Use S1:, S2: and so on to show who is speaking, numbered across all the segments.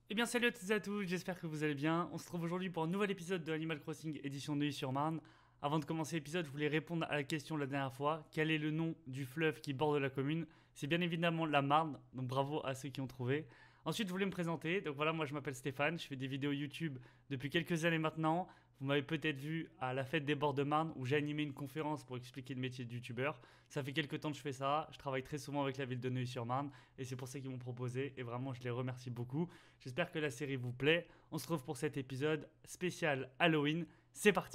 S1: Eh bien salut à toutes et à tous, j'espère que vous allez bien. On se trouve aujourd'hui pour un nouvel épisode de Animal Crossing édition Neuilly-sur-Marne. Avant de commencer l'épisode, je voulais répondre à la question de la dernière fois. Quel est le nom du fleuve qui borde la commune? C'est bien évidemment la Marne, donc bravo à ceux qui ont trouvé. Ensuite, je voulais me présenter. Donc voilà, moi je m'appelle Stéphane, je fais des vidéos YouTube depuis quelques années maintenant. Vous m'avez peut-être vu à la fête des bords de Marne où j'ai animé une conférence pour expliquer le métier de youtubeur. Ça fait quelques temps que je fais ça, je travaille très souvent avec la ville de Neuilly-sur-Marne et c'est pour ça qu'ils m'ont proposé et vraiment je les remercie beaucoup. J'espère que la série vous plaît. On se retrouve pour cet épisode spécial Halloween. C'est parti.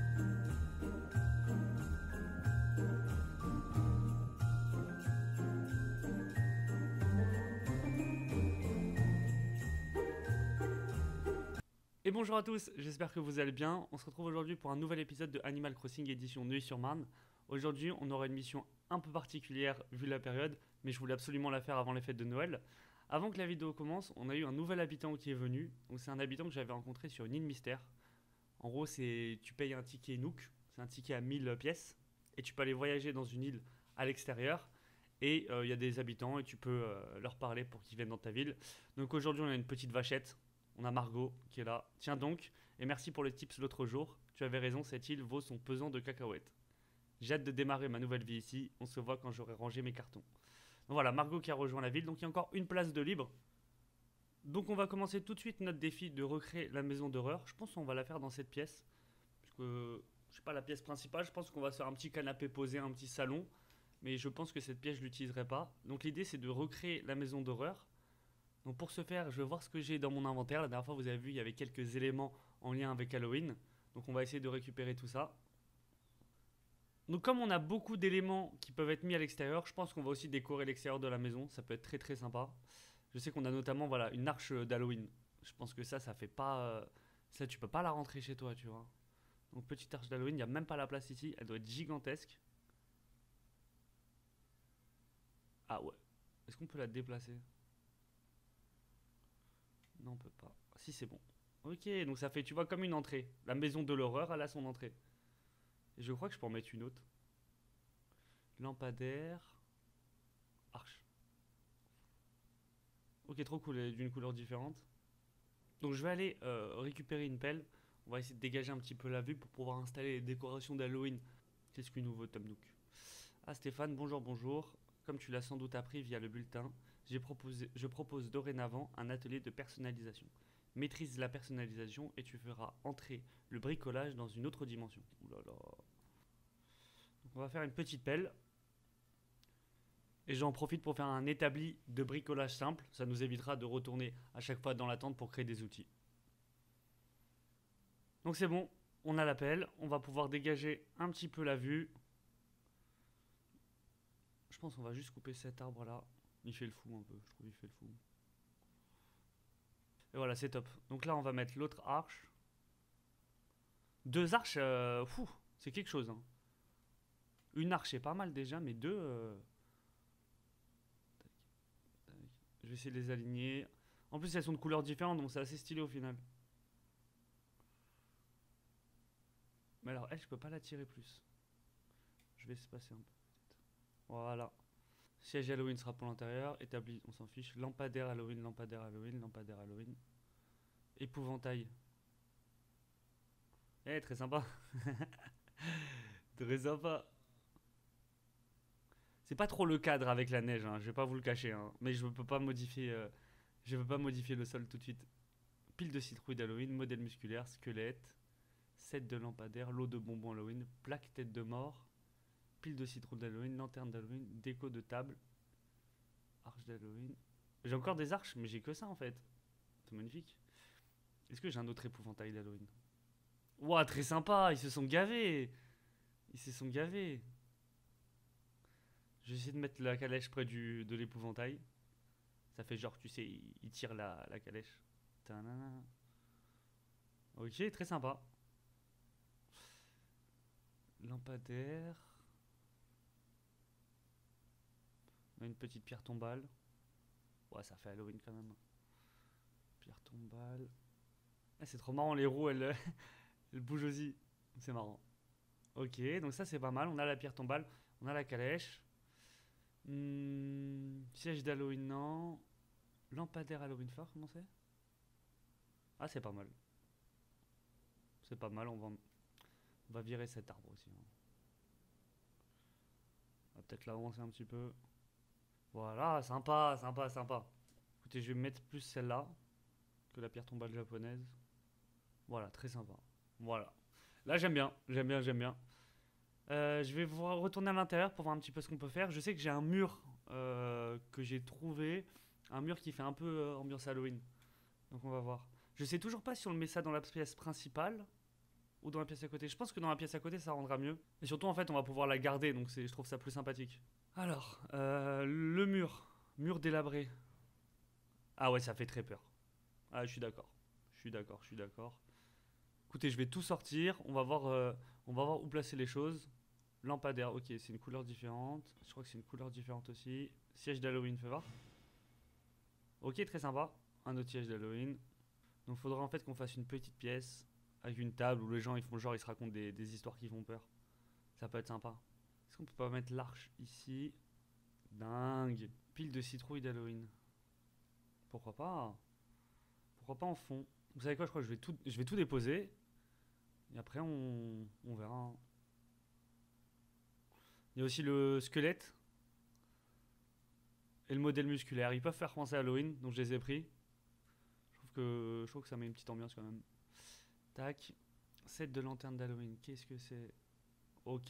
S1: Et bonjour à tous, j'espère que vous allez bien. On se retrouve aujourd'hui pour un nouvel épisode de Animal Crossing édition Neuilly-sur-Marne. Aujourd'hui, on aura une mission un peu particulière vu la période, mais je voulais absolument la faire avant les fêtes de Noël. Avant que la vidéo commence, on a eu un nouvel habitant qui est venu. Donc c'est un habitant que j'avais rencontré sur une île mystère. En gros, c'est tu payes un ticket Nook, c'est un ticket à 1000 pièces, et tu peux aller voyager dans une île à l'extérieur. Et il y a des habitants et tu peux leur parler pour qu'ils viennent dans ta ville. Donc aujourd'hui, on a une petite vachette. On a Margot qui est là. Tiens donc, et merci pour le tips l'autre jour. Tu avais raison, cette île vaut son pesant de cacahuètes. J'ai hâte de démarrer ma nouvelle vie ici. On se voit quand j'aurai rangé mes cartons. Donc voilà, Margot qui a rejoint la ville. Donc il y a encore une place de libre. Donc on va commencer tout de suite notre défi de recréer la maison d'horreur. Je pense qu'on va la faire dans cette pièce. Puisque, je sais pas, la pièce principale, je pense qu'on va se faire un petit canapé posé, un petit salon. Mais je pense que cette pièce, je l'utiliserai pas. Donc l'idée, c'est de recréer la maison d'horreur. Donc pour ce faire, je vais voir ce que j'ai dans mon inventaire. La dernière fois, vous avez vu, il y avait quelques éléments en lien avec Halloween. Donc on va essayer de récupérer tout ça. Donc comme on a beaucoup d'éléments qui peuvent être mis à l'extérieur, je pense qu'on va aussi décorer l'extérieur de la maison. Ça peut être très très sympa. Je sais qu'on a notamment voilà, une arche d'Halloween. Je pense que ça fait pas... ça, tu peux pas la rentrer chez toi, tu vois. Donc petite arche d'Halloween, il n'y a même pas la place ici. Elle doit être gigantesque. Ah ouais. Est-ce qu'on peut la déplacer? Non, on peut pas. Si, c'est bon. Ok, donc ça fait, tu vois, comme une entrée. La maison de l'horreur, elle a son entrée. Et je crois que je peux en mettre une autre. Lampadaire. Arche. Ok, trop cool, elle est d'une couleur différente. Donc je vais aller récupérer une pelle. On va essayer de dégager un petit peu la vue pour pouvoir installer les décorations d'Halloween. Qu'est-ce que nouveau, Tom Nook? Ah, Stéphane, bonjour, bonjour. Comme tu l'as sans doute appris via le bulletin, je propose dorénavant un atelier de personnalisation. Maîtrise la personnalisation et tu feras entrer le bricolage dans une autre dimension. Ouh là là. Donc on va faire une petite pelle. Et j'en profite pour faire un établi de bricolage simple. Ça nous évitera de retourner à chaque fois dans la tente pour créer des outils. Donc c'est bon, on a la pelle. On va pouvoir dégager un petit peu la vue. Je pense qu'on va juste couper cet arbre là. Il fait le fou un peu, je trouve il fait le fou. Et voilà, c'est top. Donc là, on va mettre l'autre arche. Deux arches, c'est quelque chose. Hein. Une arche, c'est pas mal déjà, mais deux... tac, tac. Je vais essayer de les aligner. En plus, elles sont de couleurs différentes, donc c'est assez stylé au final. Mais alors, elle, je peux pas la tirer plus. Je vais espacer un peu, peut-être. Voilà. Siège Halloween sera pour l'intérieur. Établi, on s'en fiche. Lampadaire Halloween, lampadaire Halloween, lampadaire Halloween. Épouvantail. Eh, très sympa. Très sympa. C'est pas trop le cadre avec la neige, hein, je vais pas vous le cacher. Hein. Mais je peux pas modifier, je veux pas modifier le sol tout de suite. Pile de citrouilles d'Halloween, modèle musculaire, squelette, set de lampadaire, lot de bonbons Halloween, plaque tête de mort, pile de citrouilles d'Halloween, lanterne d'Halloween, déco de table, arche d'Halloween. J'ai encore des arches, mais j'ai que ça en fait. C'est magnifique. Est-ce que j'ai un autre épouvantail d'Halloween? Ouah, très sympa, ils se sont gavés. Ils se sont gavés. Je vais essayer de mettre la calèche près de l'épouvantail. Ça fait genre, tu sais, il tire la calèche. Tadam. Ok, très sympa. Lampadaire. On a une petite pierre tombale. Ouais, ça fait Halloween quand même. Pierre tombale. Ah, c'est trop marrant, les roues, elles bougent aussi. C'est marrant. Ok, donc ça c'est pas mal. On a la pierre tombale, on a la calèche. Siège d'Halloween, non. Lampadaire Halloween fort, comment c'est? Ah, c'est pas mal. C'est pas mal, on va virer cet arbre aussi, hein. On va peut-être l'avancer un petit peu. Voilà, sympa, sympa, sympa. Écoutez, je vais mettre plus celle-là que la pierre tombale japonaise. Voilà, très sympa. Voilà. Là, j'aime bien, j'aime bien, j'aime bien. Je vais retourner à l'intérieur pour voir un petit peu ce qu'on peut faire. Je sais que j'ai un mur que j'ai trouvé. Un mur qui fait un peu ambiance Halloween. Donc on va voir. Je sais toujours pas si on le met ça dans la pièce principale ou dans la pièce à côté. Je pense que dans la pièce à côté ça rendra mieux. Et surtout en fait on va pouvoir la garder donc je trouve ça plus sympathique. Alors, le mur. Mur délabré. Ah ouais ça fait très peur. Ah je suis d'accord. Je suis d'accord, je suis d'accord. Écoutez je vais tout sortir. On va voir où placer les choses. Lampadaire, ok c'est une couleur différente. Je crois que c'est une couleur différente aussi. Siège d'Halloween, fais voir. Ok très sympa. Un autre siège d'Halloween. Donc il faudrait en fait qu'on fasse une petite pièce avec une table où les gens ils font genre ils se racontent des histoires qui font peur. Ça peut être sympa. Est-ce qu'on peut pas mettre l'arche ici? Dingue. Pile de citrouilles d'Halloween. Pourquoi pas? Pourquoi pas en fond? Vous savez quoi, je crois que je vais tout déposer. Et après on verra. Il y a aussi le squelette et le modèle musculaire. Ils peuvent faire penser à Halloween, donc je les ai pris. Je trouve que ça met une petite ambiance quand même. Tac. Set de lanterne d'Halloween. Qu'est-ce que c'est? Ok.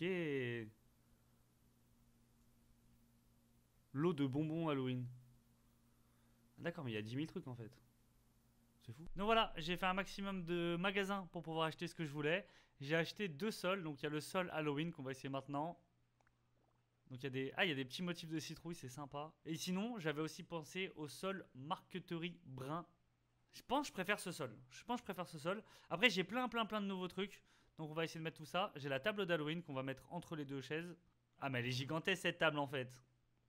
S1: Lot de bonbons Halloween. D'accord, mais il y a 10 000 trucs en fait. C'est fou. Donc voilà, j'ai fait un maximum de magasins pour pouvoir acheter ce que je voulais. J'ai acheté deux sols. Donc il y a le sol Halloween qu'on va essayer maintenant. Donc il y a des petits motifs de citrouille, c'est sympa. Et sinon, j'avais aussi pensé au sol marqueterie brun. Je pense que je préfère ce sol. Je pense que je préfère ce sol. Après, j'ai plein de nouveaux trucs. Donc on va essayer de mettre tout ça. J'ai la table d'Halloween qu'on va mettre entre les deux chaises. Ah mais elle est gigantesque cette table en fait.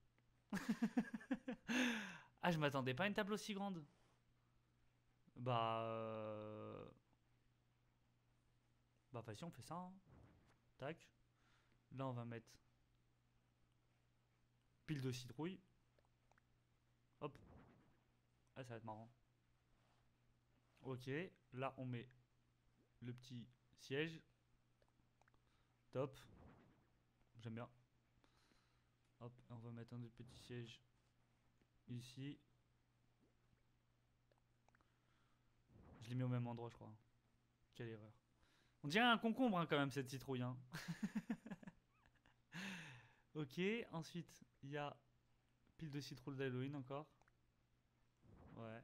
S1: Ah, je m'attendais pas à une table aussi grande. Bah. Bah, vas-y, on fait ça, hein. Tac. Là, on va mettre pile de citrouille. Hop. Ah, ça va être marrant. Ok. Là, on met le petit siège. Top. J'aime bien. Hop. On va mettre un autre petit siège ici. Je l'ai mis au même endroit, je crois. Quelle erreur. On dirait un concombre, hein, quand même, cette citrouille, hein. Ok. Ensuite, il y a pile de citrouille d'Halloween encore. Ouais.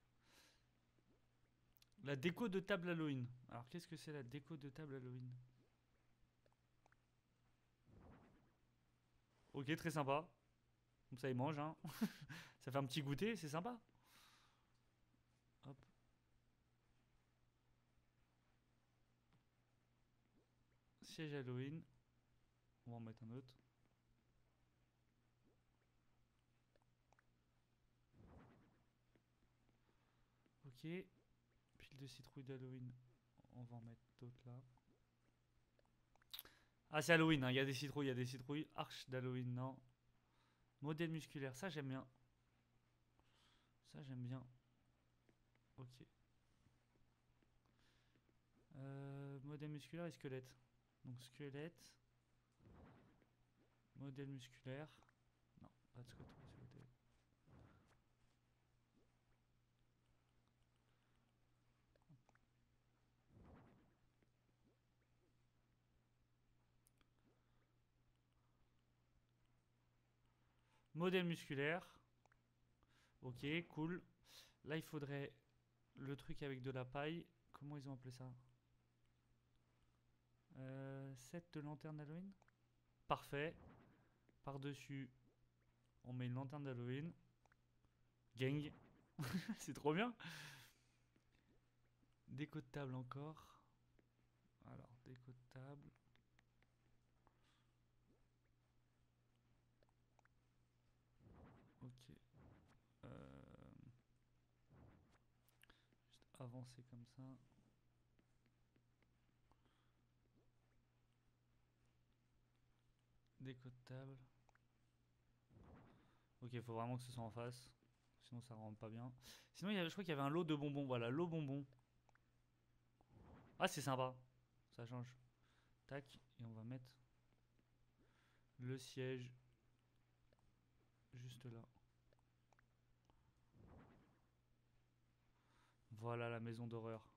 S1: La déco de table Halloween. Alors, qu'est-ce que c'est la déco de table Halloween? Ok, très sympa. Comme ça, il mange, hein. Ça fait un petit goûter, c'est sympa. Hop. Siège Halloween. On va en mettre un autre. Ok. Pile de citrouille d'Halloween. On va en mettre d'autres là. Ah, c'est Halloween, hein. Il y a des citrouilles, il y a des citrouilles. Arche d'Halloween, non. Modèle musculaire, ça j'aime bien. Ça j'aime bien. Ok. Modèle musculaire et squelette. Donc squelette. Modèle musculaire. Non, pas de squelette. Modèle musculaire. Ok, cool. Là, il faudrait le truc avec de la paille. Comment ils ont appelé ça? Set de lanterne d'Halloween. Parfait. Par-dessus, on met une lanterne d'Halloween. Gang. C'est trop bien. Déco de table encore. Alors, déco de table. Ok. Juste avancer comme ça. Déco de table. Ok, il faut vraiment que ce soit en face. Sinon ça rentre pas bien. Sinon je crois qu'il y avait un lot de bonbons. Voilà, lot bonbons. Ah c'est sympa. Ça change. Tac. Et on va mettre le siège juste là. Voilà la maison d'horreur.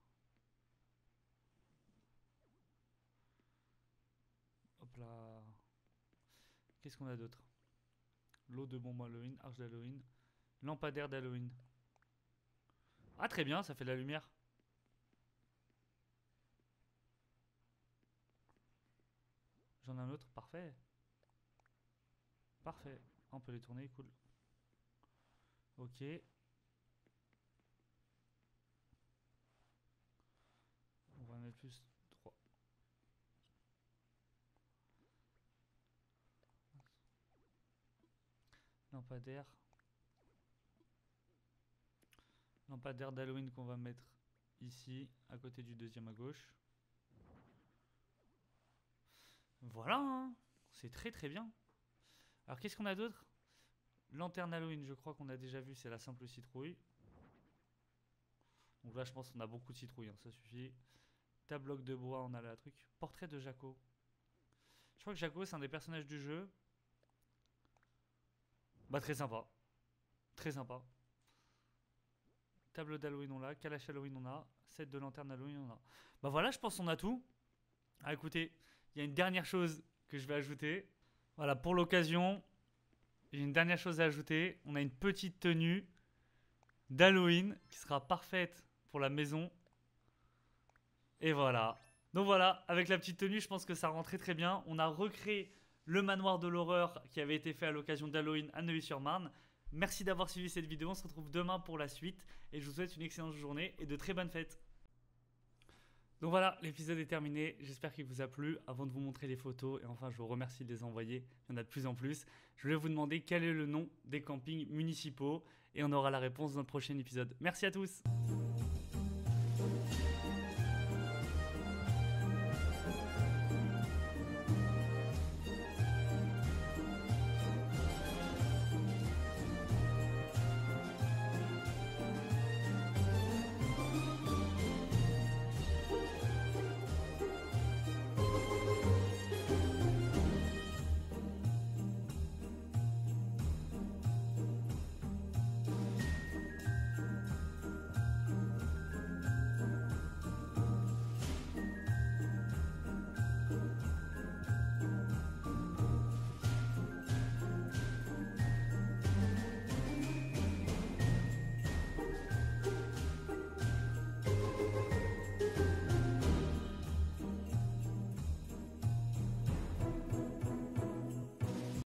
S1: Hop là. Qu'est-ce qu'on a d'autre? Lot de bombes Halloween, arche d'Halloween, lampadaire d'Halloween. Ah très bien, ça fait de la lumière. J'en ai un autre, parfait. Parfait. On peut les tourner, cool. Ok. On va en mettre plus 3. Lampadaire. Lampadaire d'Halloween qu'on va mettre ici, à côté du deuxième à gauche. Voilà, hein. C'est très très bien. Alors qu'est-ce qu'on a d'autre? Lanterne Halloween, je crois qu'on a déjà vu, c'est la simple citrouille. Donc là, je pense qu'on a beaucoup de citrouilles, hein, ça suffit. Tabloc de bois, on a la truc. Portrait de Jaco. Je crois que Jaco, c'est un des personnages du jeu. Bah, très sympa. Très sympa. Tableau d'Halloween, on l'a. Calache Halloween, on a. Set de lanterne Halloween, on a. Bah voilà, je pense qu'on a tout. Ah, écoutez, il y a une dernière chose que je vais ajouter. Voilà, pour l'occasion, j'ai une dernière chose à ajouter. On a une petite tenue d'Halloween qui sera parfaite pour la maison. Et voilà. Donc voilà, avec la petite tenue, je pense que ça rentrait très bien. On a recréé le manoir de l'horreur qui avait été fait à l'occasion d'Halloween à Neuilly-sur-Marne. Merci d'avoir suivi cette vidéo. On se retrouve demain pour la suite. Et je vous souhaite une excellente journée et de très bonnes fêtes. Donc voilà, l'épisode est terminé. J'espère qu'il vous a plu. Avant de vous montrer les photos, et enfin je vous remercie de les envoyer, il y en a de plus en plus, je voulais vous demander quel est le nom des campings municipaux. Et on aura la réponse dans le prochain épisode. Merci à tous.